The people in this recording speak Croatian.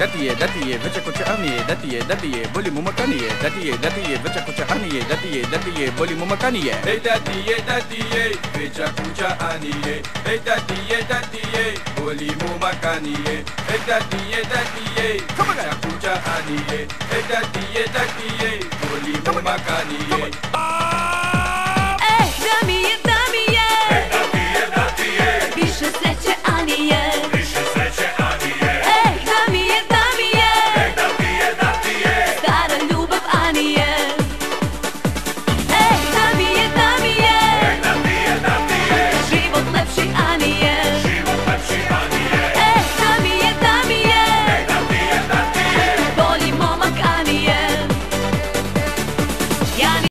datiye, vecha kucha aniye, datiye, boli mumakaniye, datiye, vecha kucha aniye, datiye, boli mumakaniye. Hey datiye, vecha kucha aniye. Hey datiye, boli mumakaniye. Hey datiye, vecha kucha aniye. Hey datiye, boli mumakaniye.